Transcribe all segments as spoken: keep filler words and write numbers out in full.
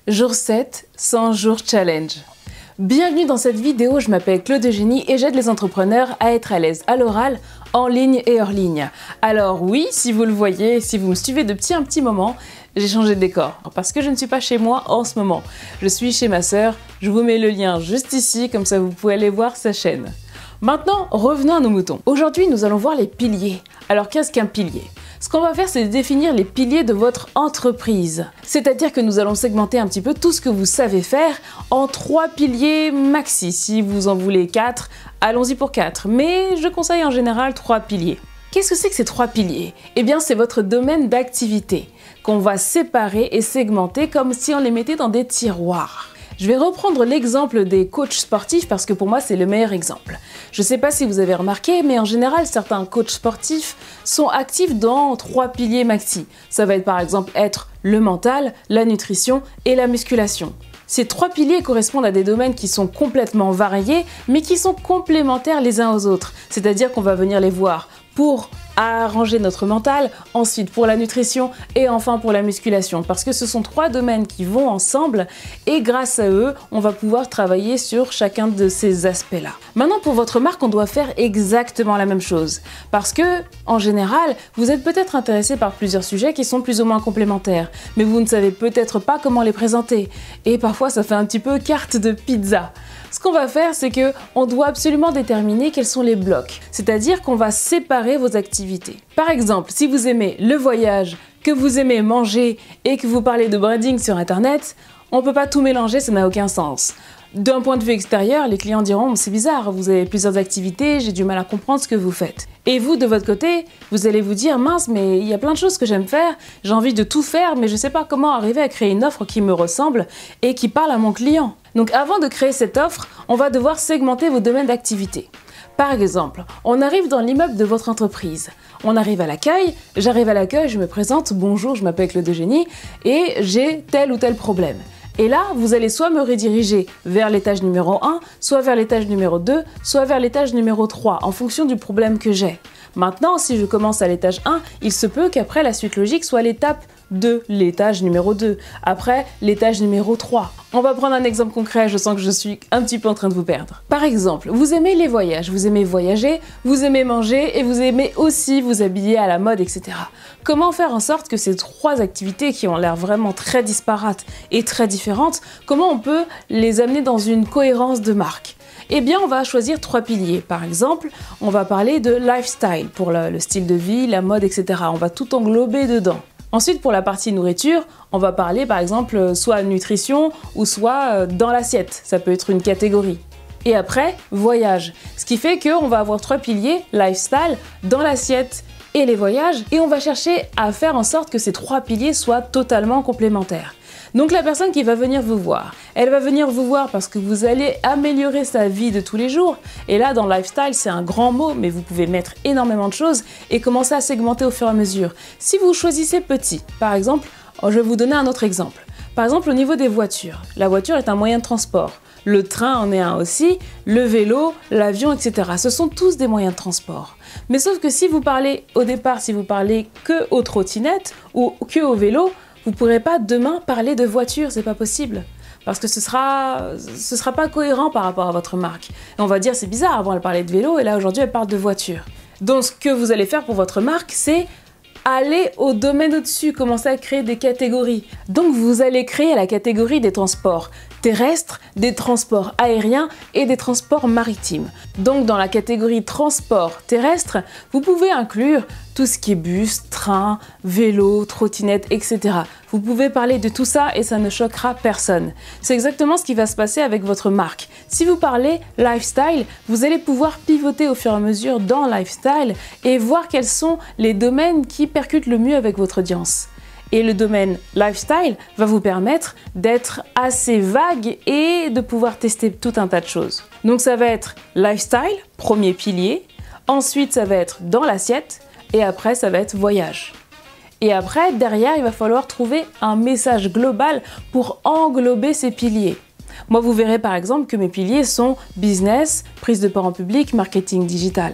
Jour sept, cent jours challenge. Bienvenue dans cette vidéo, je m'appelle Claude Eugénie et j'aide les entrepreneurs à être à l'aise à l'oral, en ligne et hors ligne. Alors oui, si vous le voyez, si vous me suivez depuis un petit moment, j'ai changé de décor parce que je ne suis pas chez moi en ce moment. Je suis chez ma sœur, je vous mets le lien juste ici, comme ça vous pouvez aller voir sa chaîne. Maintenant, revenons à nos moutons. Aujourd'hui, nous allons voir les piliers. Alors qu'est-ce qu'un pilier ? Ce qu'on va faire, c'est définir les piliers de votre entreprise. C'est-à-dire que nous allons segmenter un petit peu tout ce que vous savez faire en trois piliers maxi. Si vous en voulez quatre, allons-y pour quatre. Mais je conseille en général trois piliers. Qu'est-ce que c'est que ces trois piliers? Eh bien, c'est votre domaine d'activité qu'on va séparer et segmenter comme si on les mettait dans des tiroirs. Je vais reprendre l'exemple des coachs sportifs parce que pour moi, c'est le meilleur exemple. Je ne sais pas si vous avez remarqué, mais en général, certains coachs sportifs sont actifs dans trois piliers maxi. Ça va être par exemple être le mental, la nutrition et la musculation. Ces trois piliers correspondent à des domaines qui sont complètement variés, mais qui sont complémentaires les uns aux autres. C'est-à-dire qu'on va venir les voir pour arranger notre mental, ensuite pour la nutrition et enfin pour la musculation. Parce que ce sont trois domaines qui vont ensemble et grâce à eux, on va pouvoir travailler sur chacun de ces aspects-là. Maintenant, pour votre marque, on doit faire exactement la même chose. Parce que, en général, vous êtes peut-être intéressé par plusieurs sujets qui sont plus ou moins complémentaires, mais vous ne savez peut-être pas comment les présenter. Et parfois, ça fait un petit peu carte de pizza. Ce qu'on va faire, c'est que on doit absolument déterminer quels sont les blocs. C'est-à-dire qu'on va séparer vos activités. Par exemple, si vous aimez le voyage, que vous aimez manger et que vous parlez de branding sur Internet, on ne peut pas tout mélanger, ça n'a aucun sens. D'un point de vue extérieur, les clients diront « c'est bizarre, vous avez plusieurs activités, j'ai du mal à comprendre ce que vous faites ». Et vous, de votre côté, vous allez vous dire « mince, mais il y a plein de choses que j'aime faire, j'ai envie de tout faire, mais je ne sais pas comment arriver à créer une offre qui me ressemble et qui parle à mon client ». Donc avant de créer cette offre, on va devoir segmenter vos domaines d'activité. Par exemple, on arrive dans l'immeuble de votre entreprise. On arrive à l'accueil, j'arrive à l'accueil, je me présente « bonjour, je m'appelle Claude Eugénie et j'ai tel ou tel problème ». Et là, vous allez soit me rediriger vers l'étage numéro un, soit vers l'étage numéro deux, soit vers l'étage numéro trois, en fonction du problème que j'ai. Maintenant, si je commence à l'étage un, il se peut qu'après la suite logique soit l'étape deux, l'étage numéro deux, après l'étage numéro trois. On va prendre un exemple concret, je sens que je suis un petit peu en train de vous perdre. Par exemple, vous aimez les voyages, vous aimez voyager, vous aimez manger et vous aimez aussi vous habiller à la mode, et cetera. Comment faire en sorte que ces trois activités qui ont l'air vraiment très disparates et très différentes, comment on peut les amener dans une cohérence de marque ? Eh bien, on va choisir trois piliers. Par exemple, on va parler de lifestyle pour le, le style de vie, la mode, et cetera. On va tout englober dedans. Ensuite, pour la partie nourriture, on va parler par exemple soit nutrition ou soit dans l'assiette. Ça peut être une catégorie. Et après, voyage. Ce qui fait qu'on va avoir trois piliers, lifestyle, dans l'assiette et les voyages. Et on va chercher à faire en sorte que ces trois piliers soient totalement complémentaires. Donc la personne qui va venir vous voir, elle va venir vous voir parce que vous allez améliorer sa vie de tous les jours. Et là, dans lifestyle, c'est un grand mot, mais vous pouvez mettre énormément de choses et commencer à segmenter au fur et à mesure. Si vous choisissez petit, par exemple, je vais vous donner un autre exemple. Par exemple, au niveau des voitures, la voiture est un moyen de transport. Le train en est un aussi, le vélo, l'avion, et cetera. Ce sont tous des moyens de transport. Mais sauf que si vous parlez, au départ, si vous parlez que aux trottinettes ou que au vélo, vous ne pourrez pas demain parler de voiture, c'est pas possible. Parce que ce sera, ce sera pas cohérent par rapport à votre marque. Et on va dire c'est bizarre, avant elle parlait de vélo et là aujourd'hui elle parle de voiture. Donc ce que vous allez faire pour votre marque, c'est aller au domaine au-dessus, commencer à créer des catégories. Donc vous allez créer la catégorie des transports terrestres, des transports aériens et des transports maritimes. Donc dans la catégorie transport terrestre, vous pouvez inclure tout ce qui est bus, train, vélo, trottinette, et cetera. Vous pouvez parler de tout ça et ça ne choquera personne. C'est exactement ce qui va se passer avec votre marque. Si vous parlez lifestyle, vous allez pouvoir pivoter au fur et à mesure dans lifestyle et voir quels sont les domaines qui percutent le mieux avec votre audience. Et le domaine lifestyle va vous permettre d'être assez vague et de pouvoir tester tout un tas de choses. Donc ça va être lifestyle, premier pilier. Ensuite, ça va être dans l'assiette. Et après, ça va être voyage. Et après, derrière, il va falloir trouver un message global pour englober ces piliers. Moi, vous verrez par exemple que mes piliers sont business, prise de part en public, marketing digital.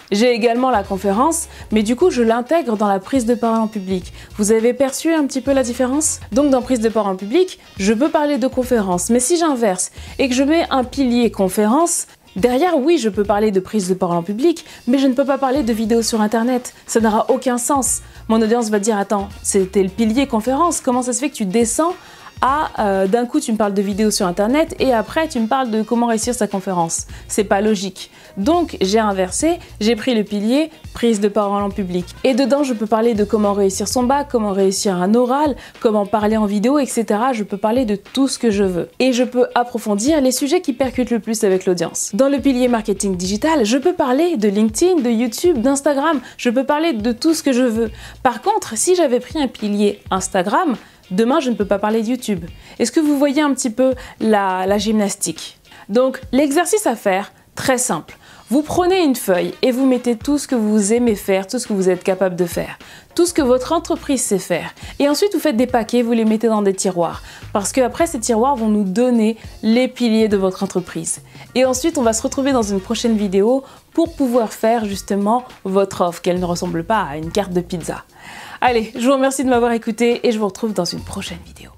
J'ai également la conférence, mais du coup je l'intègre dans la prise de parole en public. Vous avez perçu un petit peu la différence? Donc dans prise de parole en public, je peux parler de conférence, mais si j'inverse et que je mets un pilier conférence, derrière, oui, je peux parler de prise de parole en public, mais je ne peux pas parler de vidéos sur internet. Ça n'aura aucun sens. Mon audience va dire, attends, c'était le pilier conférence, comment ça se fait que tu descends à euh, d'un coup tu me parles de vidéos sur internet et après tu me parles de comment réussir sa conférence. C'est pas logique. Donc j'ai inversé, j'ai pris le pilier prise de parole en public. Et dedans je peux parler de comment réussir son bac, comment réussir un oral, comment parler en vidéo, et cetera. Je peux parler de tout ce que je veux. Et je peux approfondir les sujets qui percutent le plus avec l'audience. Dans le pilier marketing digital, je peux parler de LinkedIn, de YouTube, d'Instagram. Je peux parler de tout ce que je veux. Par contre, si j'avais pris un pilier Instagram, demain, je ne peux pas parler de YouTube. Est-ce que vous voyez un petit peu la, la gymnastique? Donc, l'exercice à faire, très simple. Vous prenez une feuille et vous mettez tout ce que vous aimez faire, tout ce que vous êtes capable de faire, tout ce que votre entreprise sait faire. Et ensuite, vous faites des paquets, vous les mettez dans des tiroirs. Parce qu'après, ces tiroirs vont nous donner les piliers de votre entreprise. Et ensuite, on va se retrouver dans une prochaine vidéo pour pouvoir faire justement votre offre, qu'elle ne ressemble pas à une carte de pizza. Allez, je vous remercie de m'avoir écouté et je vous retrouve dans une prochaine vidéo.